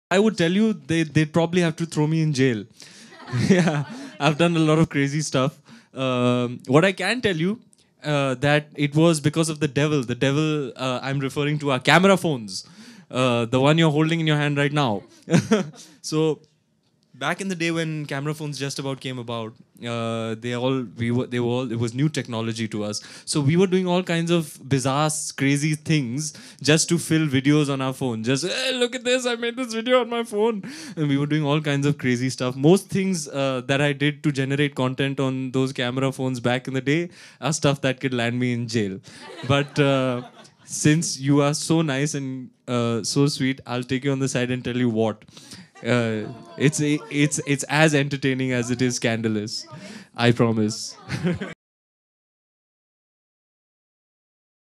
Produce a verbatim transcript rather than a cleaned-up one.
I would tell you they they'd probably have to throw me in jail. Yeah, I've done a lot of crazy stuff. Um, what I can tell you uh, that it was because of the devil. The devil uh, I'm referring to are camera phones, uh, the one you're holding in your hand right now. So back in the day when camera phones just about came about, uh, they all we were they were all it was new technology to us. So we were doing all kinds of bizarre, crazy things just to fill videos on our phone. Just hey, look at this, I made this video on my phone, and we were doing all kinds of crazy stuff. Most things uh, that I did to generate content on those camera phones back in the day are stuff that could land me in jail. But uh, since you are so nice and uh, so sweet, I'll take you on the side and tell you what. Uh, it's it's it's as entertaining as it is scandalous. I promise.